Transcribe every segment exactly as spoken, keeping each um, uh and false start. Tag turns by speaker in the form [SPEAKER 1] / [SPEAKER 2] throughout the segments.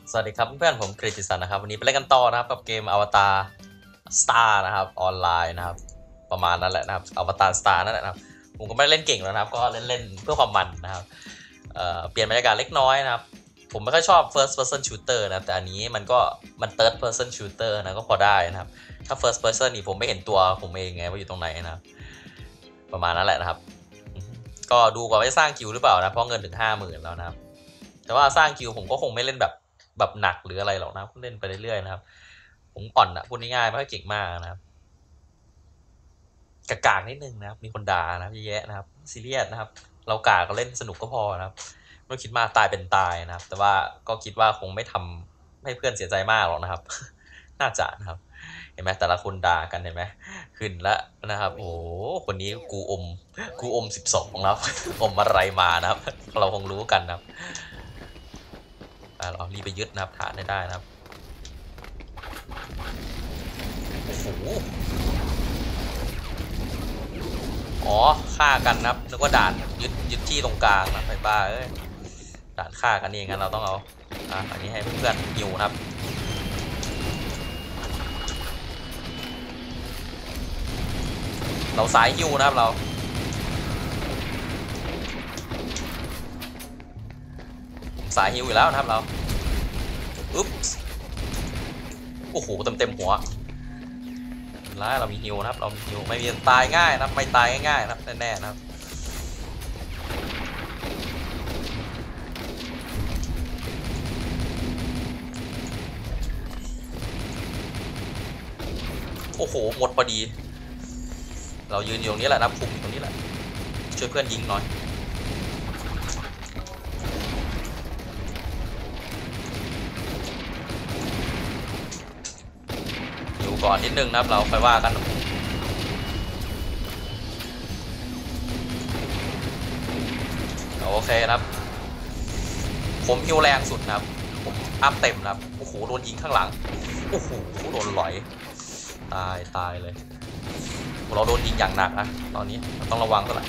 [SPEAKER 1] สวัสดีครับเพื่อนผมกฤติสันนะครับวันนี้ไปเล่นกันต่อนะครับกับเกมอวตารสตาร์นะครับออนไลน์นะครับประมาณนั้นแหละนะครับอวตารสตาร์นั่นแหละนะครับผมก็ไม่ได้เล่นเก่งแล้วนะครับก็เล่นๆเพื่อความมันนะครับเอ่อเปลี่ยนบรรยากาศเล็กน้อยนะครับผมไม่ค่อยชอบ first person shooter นะแต่อันนี้มันก็มัน third person shooter นะก็พอได้นะครับถ้า first person นี่ผมไม่เห็นตัวผมเองไงว่าอยู่ตรงไหนนะครับประมาณนั้นแหละนะครับก็ดูก่อนว่าจะสร้างคิวหรือเปล่านะเพราะเงินถึงห้าหมื่นแล้วนะครับแต่ว่าสร้างคิวผมก็คงไม่เล่นแบบแบบหนักหรืออะไรหรอกนะเล่นไปเรื่อยๆนะครับผมอ่อนนะพูดง่ายๆไม่ค่อยเก่งมากนะครับกากๆนิดนึงนะครับมีคนด่านะครับเยอะแยะนะครับซีเรียสนะครับเรากาก็เล่นสนุกก็พอนะครับไม่คิดมากตายเป็นตายนะครับแต่ว่าก็คิดว่าคงไม่ทำให้เพื่อนเสียใจมากหรอกนะครับ น่าจะนะครับเห็นไหมแต่ละคนด่ากันเห็นไหมขึ้นแล้วนะครับโอ้คนนี้กูอมกูอมสิบสองแล้วอมอะไรมานะครับเราคงรู้กันนะครับเรารีบไปยึดนะครับฐานได้ได้นะครับโอ้โหอ๋อฆ่ากันนะครับนึกว่าด่านยึดยึดที่ตรงกลางนะไปบ้าเอ้ยด่านฆ่ากันเองงั้นเราต้องเอาอ่ะอันนี้ให้เพื่อนหิวนะครับเราสายหิวนะครับเราสายหิวอยู่แล้วนะครับเราอุ๊บโอ้โหเต็มเต็มหัวแล้วเรามีฮิวนะครับเรามีฮิวไม่มีตายง่ายนะไม่ตายง่ายๆนะแน่ๆนะครับโอ้โหหมดพอดีเรายืนอยู่ตรงนี้แหละนะคุมอยู่ตรงนี้แหละช่วยเพื่อนยิงหน่อยอยู่ก่อนนิดนึงนะครับเราไปว่ากันโอเคนะครับผมฮิวแรงสุดนะครับผมอัพเต็มนะครับโอ้โหโดนยิงข้างหลังโอ้โหโดนหลอยตายตายเลยเราโดนยิงอย่างหนักนะตอนนี้ต้องระวังเท่าไหร่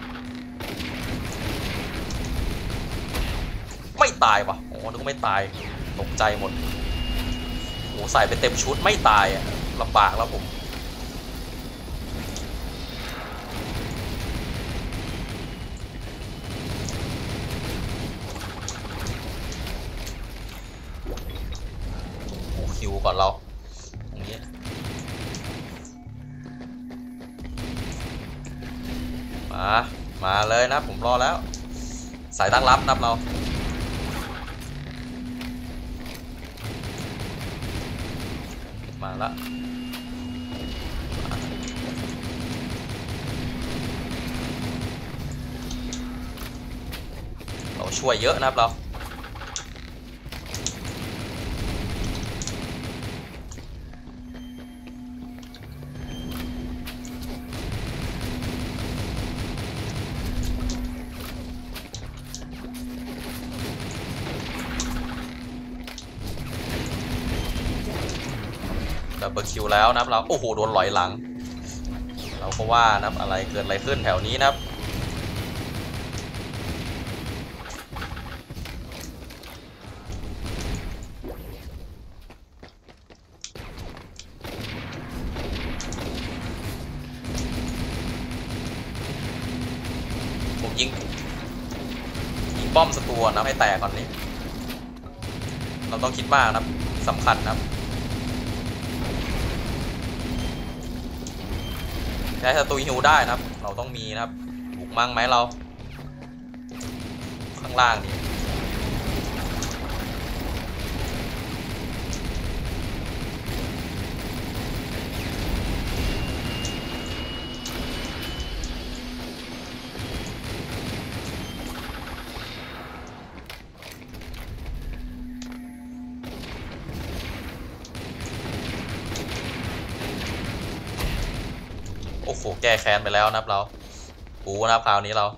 [SPEAKER 1] ไม่ตายว่ะโอ้นึกไม่ตายตกใจหมดโอ้ใส่ไปเต็มชุดไม่ตายอ่ะลำบากแล้วผมโอ้คิวก่อนเราอย่างนี้มามาเลยนะผมรอแล้วสายตั้งรับนับเรามาละเราช่วยเยอะนะครับเราดับเบิลคิวแล้วนะครับเราโอ้โหโดนลอยหลังเราก็ว่านะครับอะไรเกิดอะไรขึ้นแถวนี้นะครับผมยิงยิงป้อมศัตรูนะให้แตกก่อนนี้เราต้องคิดมากนะครับสำคัญนะครับใช้ศัตรูฮิวได้นะครับเราต้องมีนะครับบุกมั่งไหมเราข้างล่างนี่โอ้โหแก้แค้นไปแล้วนะครับเราปูนะครับคราวนี้เรา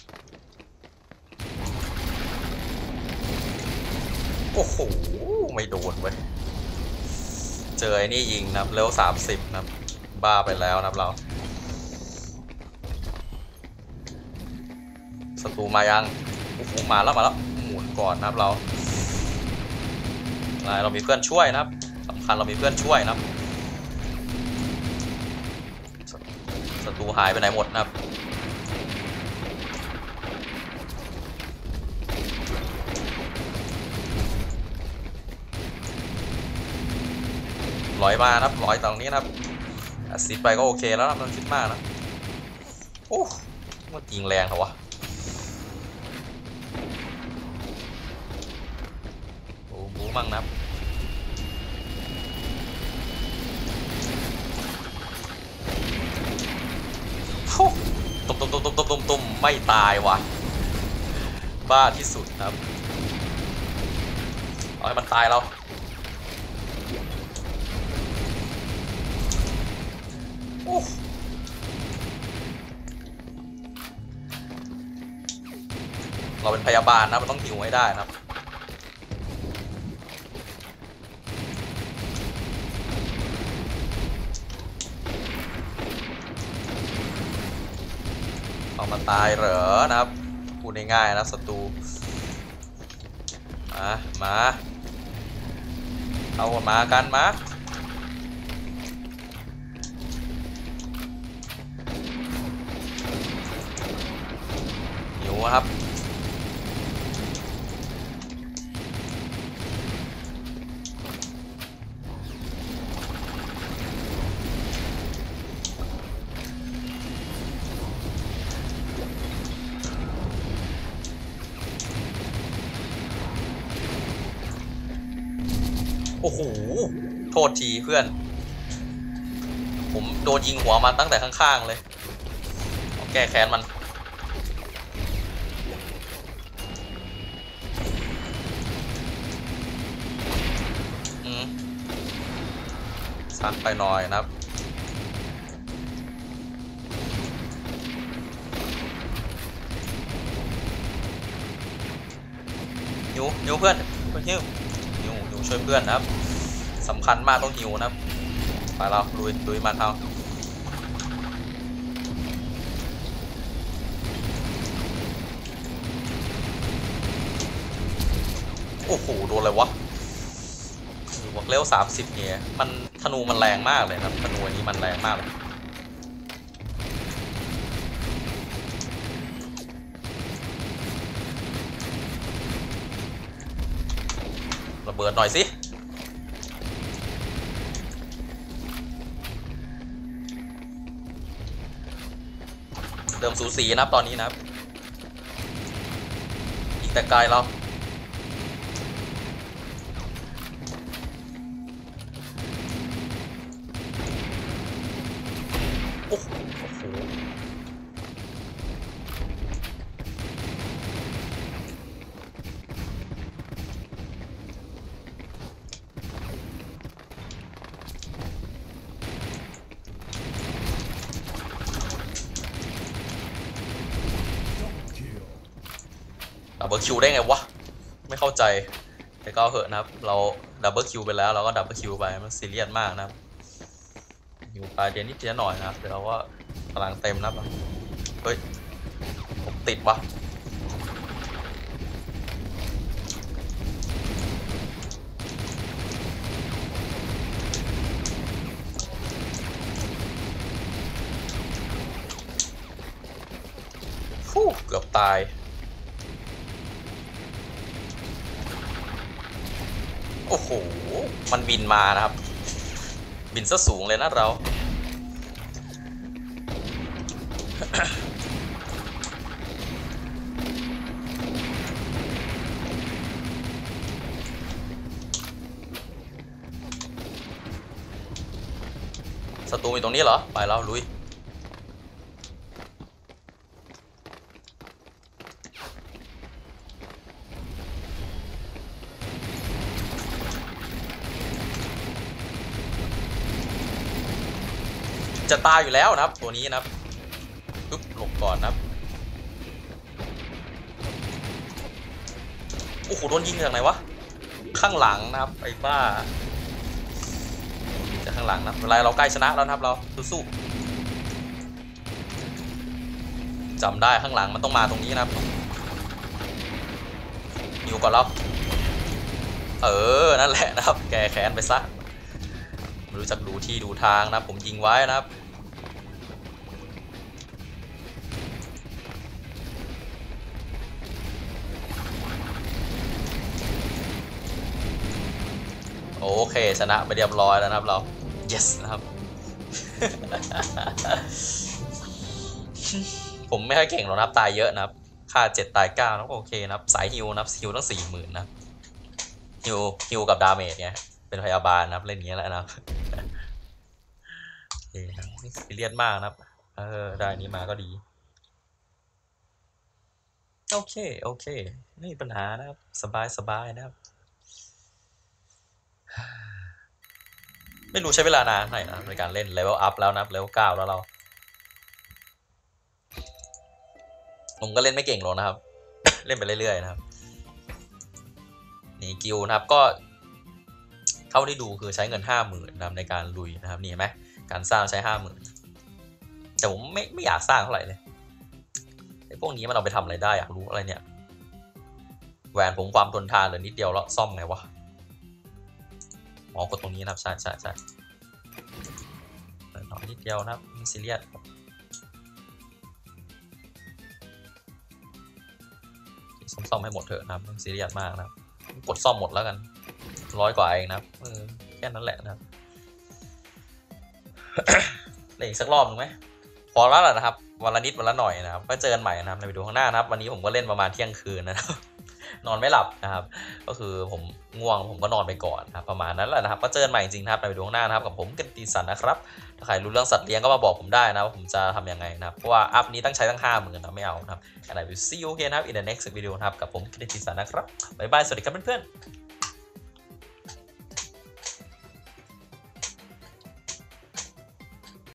[SPEAKER 1] โอ้โหไม่โดนเว้ยเจอไอ้นี่ยิงนะครับเร็วสามสิบนะครับบ้าไปแล้วนะครับเราศัตรูมายังโอ้โหมาแล้วมาแล้วหมุนก่อนนะครับเราเรามีเพื่อนช่วยนะครับสำคัญเรามีเพื่อนช่วยนะครับศัตรูหายไปไหนหมดนะครับลอยมานะครับลอยตรงนี้นะครับแอซิดไปก็โอเคแล้วนะมันคิดมากนะโอ้มันยิงแรงเหรอวะโอ้บูมั่งนะครับตุ้มตุ้มตุ้มตุ้มตุ้มตุ้มตุ้มไม่ตายวะบ้าที่สุดครับเอาให้มันตายเราโอ้เราเป็นพยาบาลนะมันต้องหิวให้ได้นะครับเอามาตายเหรอนะครับพูดง่ายๆนะศัตรูมามาเอามากันมาหิวครับโอ้โหโทษทีเพื่อนผมโดนยิงหัวมาตั้งแต่ข้างๆเลยต้องแก้แค้นมันอืมซักไปหน่อยนะครับหิวหิวเพื่อนเพื่อนหิวหิวหิวช่วยเพื่อนนะครับสำคัญมากต้องหิวนะครับไปเราลุยลุยมันเอาโอ้โหโดนอะไรวะบวกเร็วสามสิบเนี่ยมันธนูมันแรงมากเลยครับธนูอันนี้มันแรงมากเลยระเบิดหน่อยสิเดิมสูสีนะครับตอนนี้นะครับอีกแต่ไกลเราโอ้โหดับเบิลคิวได้ไงวะไม่เข้าใจแต่ก็เหอะนะครับเราดับเบิลคิวไปแล้วเราก็ดับเบิลคิวไปมันซีเรียสมากนะครับอยู่ปลายเดือนนิดเดียวหน่อยนะครับเดี๋ยวเราก็พลังเต็มนะครับเฮ้ยผมติดวะฟู้เกือบตายโอ้โหมันบินมานะครับบินซะสูงเลยนะเราศัตรูอยู่ตรงนี้เหรอไปแล้วลุยจะตายอยู่แล้วนะครับตัวนี้นะครับปึ๊บหลบก่อนนะครับโอ้โหโดนยิงจากไหนวะข้างหลังนะครับไอ้บ้าจากข้างหลังนะเวลาเราใกล้ชนะแล้วนะครับเราสู้ๆจำได้ข้างหลังมันต้องมาตรงนี้นะครับอยู่ก่อนเราเออนั่นแหละนะครับแกแค้นไปซะไม่รู้จักดูที่ดูทางนะผมยิงไว้นะครับโอเคชนะไปเรียบร้อยแล้วนะครับเรา yes นะครับ ผมไม่ค่อยเก่งหรอกนะครับตายเยอะนะครับค่าเจ็ดตายเก้านะโอเคนะครับสายฮิวนะครับฮิวตั้งสี่หมื่นนะฮิวฮิวกับดาเมจเนี่ยเป็นพยาบาลนะครับเล่นอย่างนี้แหละนะครับโอเคนะไม่ซีเรียสมากนะครับเออได้นี้มาก็ดีโอเคโอเคไม่มีปัญหานะครับสบายสบายนะครับไม่รู้ใช้เวลานานเท่าไหร่นะในการเล่นเลเวลอัพแล้วนะเลเวลเก้าแล้วเราผมก็เล่นไม่เก่งหรอกนะครับ เล่นไปเรื่อยๆนะครับนี่กิลนะครับก็เท่าที่ดูคือใช้เงินห้าหมื่นนะครับในการลุยนะครับนี่เห็นไหมการสร้างใช้ห้าหมื่นแต่ผมไม่ไม่อยากสร้างเท่าไหร่เลยไอ้พวกนี้มันเอาไปทำอะไรได้อยากรู้อะไรเนี่ยแหวนผมความทนทานเหลือนิดเดียวแล้วซ่อมไงวะอ๋อกดตรงนี้นะครับใช่ใช่ใช่หน่อยนิดเดียวนะครับไม่ซีเรียสซ่อมให้หมดเถอะนะครับไม่ซีเรียสมากนะครับกดซ่อมหมดแล้วกันร้อยกว่าเองนะครับเออแค่นั้นแหละนะครับ เล่นอีกสักรอบหนึ่งไหมพอแล้วแหละนะครับวันละนิดวันละหน่อยนะครับก็เจอกันใหม่นะครับในวิดีโอข้างหน้านะครับวันนี้ผมก็เล่นประมาณเที่ยงคืนนะครับ นอนไม่หลับนะครับ ก็คือผมง่วงผมก็นอนไปก่อนนะครับประมาณนั้นแหละนะครับก็เจอกันใหม่จริงๆนะครับในวิดีโอข้างหน้านะครับกับผมกันตีสันนะครับถ้าใครรู้เรื่องสัตว์เลี้ยงก็มาบอกผมได้นะว่าผมจะทำยังไงนะครับเพราะว่าอัพนี้ตั้งใช้ตั้งห้าหมื่นนะไม่เอานะครับ and I will see you again นะครับ in the next video นะครับกับผมกันตีสันนะครับบ๊ายบายสวัสดีครับเพื่อนๆ